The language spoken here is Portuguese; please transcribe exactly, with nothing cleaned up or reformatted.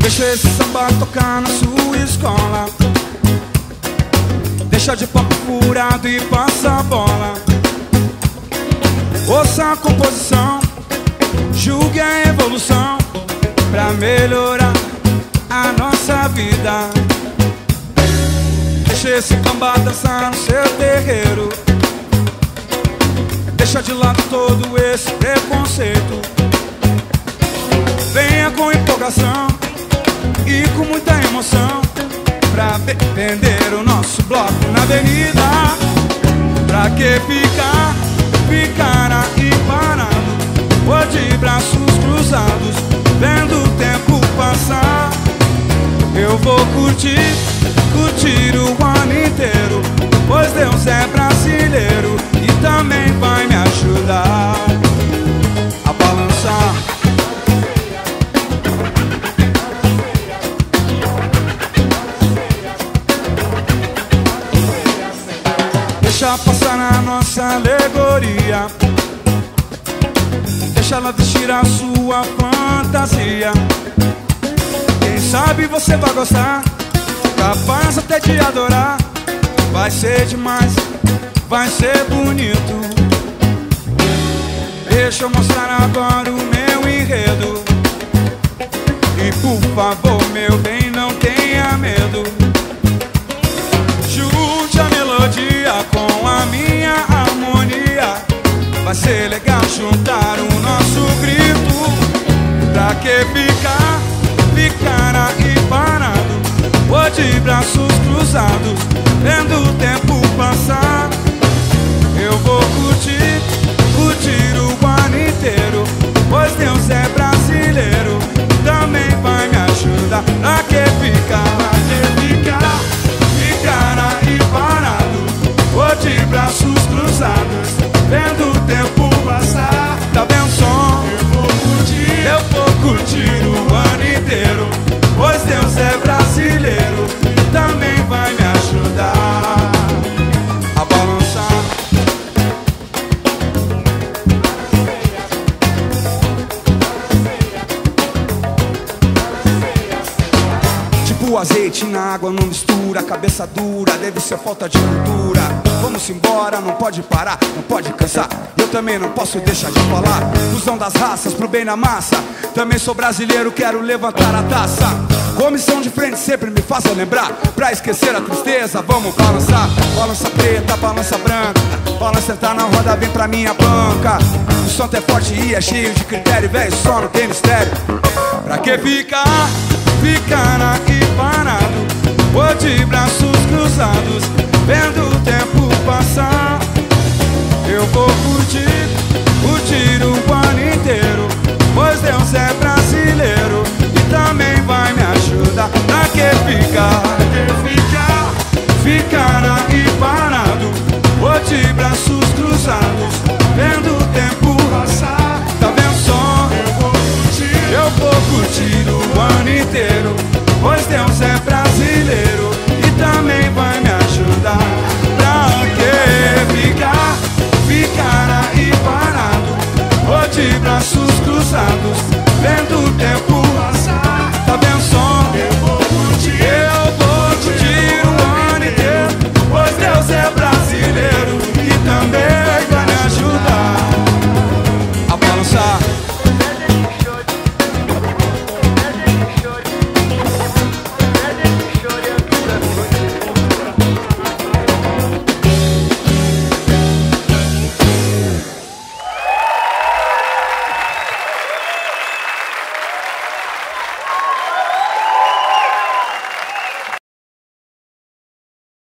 Deixa esse samba tocar na sua escola. Deixa de papo furado e passa a bola. Ouça a composição, julgue a evolução, pra melhorar a nossa vida. Deixa esse bamba dançar no seu terreiro. Deixa de lado todo esse preconceito. Venha com empolgação e com muita emoção pra vender o nosso bloco na avenida. Pra que ficar, ficar aí parado, ou de braços cruzados, vendo o tempo passar? Eu vou curtir, curtir o ano inteiro, pois Deus é brasileiro e também vai me ajudar a balançar. Deixa passar na nossa alegoria, deixa ela vestir a sua fantasia. Quem sabe você vai gostar, capaz até de adorar. Vai ser demais, vai ser bonito. Deixa eu mostrar agora o meu enredo. E por favor, meu bem, não tenha medo. Junte a melodia com a minha harmonia. Vai ser legal juntar o nosso grito. Pra que ficar, ficar aí parado, ou de braços cruzados, vendo o tempo passar? Eu vou curtir, curtir o ano inteiro, pois Deus é brasileiro, também vai me ajudar. Pra que ficar, pra que ficar, ficar aí parado, ou de braços cruzados, vendo o tempo passar? Tá vendo o som? Eu vou curtir, eu vou curtir o ano inteiro, pois Deus é brasileiro, também vai me ajudar a balançar. Tipo azeite na água, não mistura. Cabeça dura, deve ser falta de cultura. Vamos embora, não pode parar, não pode cansar. Eu também não posso deixar de falar. Fusão das raças, pro bem na massa. Também sou brasileiro, quero levantar a taça. Comissão de frente sempre me faça lembrar. Pra esquecer a tristeza, vamos balançar. Balança preta, balança branca, balança entrar na roda, vem pra minha banca. O som é forte e é cheio de critério, velho, só não tem mistério. Pra que ficar, ficar aqui parado, ou de braço